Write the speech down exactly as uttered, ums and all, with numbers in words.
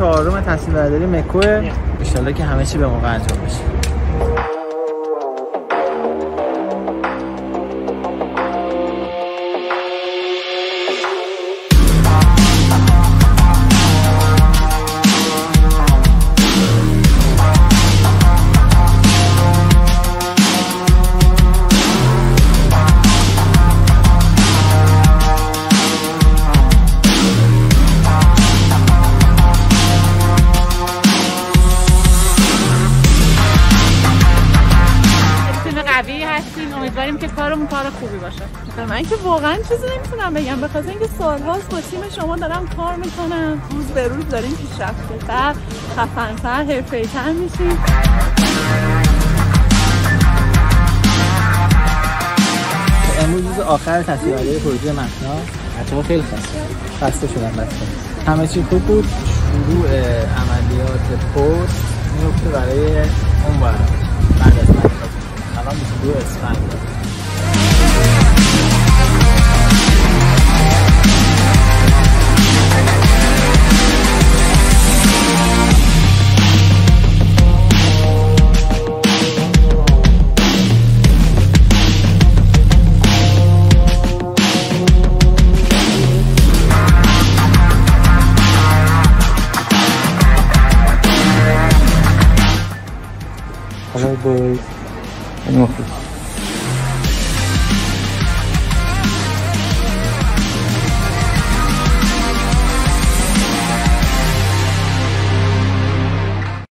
چهارم تصمیم برداری مکوه. ان شاءالله که همه چی به موقع انجام بشه. امیدواریم که کارمون کار خوبی باشه. من که واقعا چیزی نمیتونم بگم، به خاطر اینکه سالهاست با تیم شما دارم کار میکنم، روز به روز داریم پیشرفت‌تر، خفن‌تر، حرفه‌ای‌تر میشیم. امروز روز آخر تصویر برداری پروژه مپنا. بچه‌ها خیلی خسته خسته شدن بچه‌ها. همه چی خوب بود. شروع عملیات پست میفته برای اون برای بعد از الان بیست و دو اسفند. Hello boys.